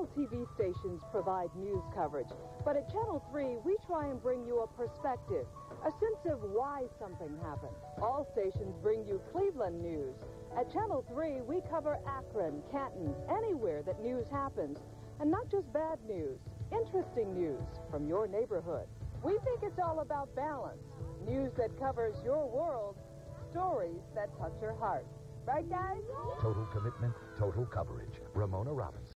All TV stations provide news coverage, but at Channel 3, we try and bring you a perspective, a sense of why something happened. All stations bring you Cleveland news. At Channel 3, we cover Akron, Canton, anywhere that news happens. And not just bad news, interesting news from your neighborhood. We think it's all about balance. News that covers your world, stories that touch your heart. Right, guys? Total commitment, total coverage. Romona Robinson.